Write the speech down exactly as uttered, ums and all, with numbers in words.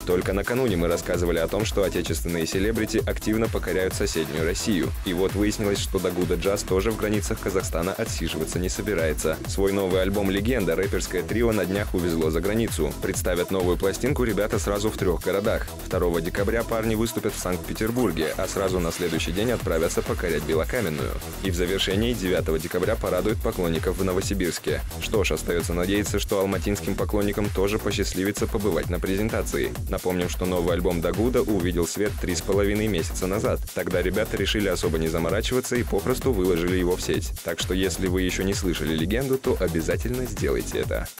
Только накануне мы рассказывали о том, что отечественные селебрити активно покоряют соседнюю Россию. И вот выяснилось, что Дагуда Джаз тоже в границах Казахстана отсиживаться не собирается. Свой новый альбом «Легенда» рэперское трио на днях увезло за границу. Представят новую пластинку ребята сразу в трех городах. второго декабря парни выступят в Санкт-Петербурге, а сразу на следующий день отправятся покорять Белокаменную. И в завершении девятого декабря порадуют поклонников в Новосибирске. Что ж, остается надеяться, что алматинским поклонникам тоже посчастливится побывать на презентации. Напомним, что новый альбом Дагуда увидел свет три с половиной месяца назад. Тогда ребята решили особо не заморачиваться и попросту выложили его в сеть. Так что если вы еще не слышали «Легенду», то обязательно сделайте это.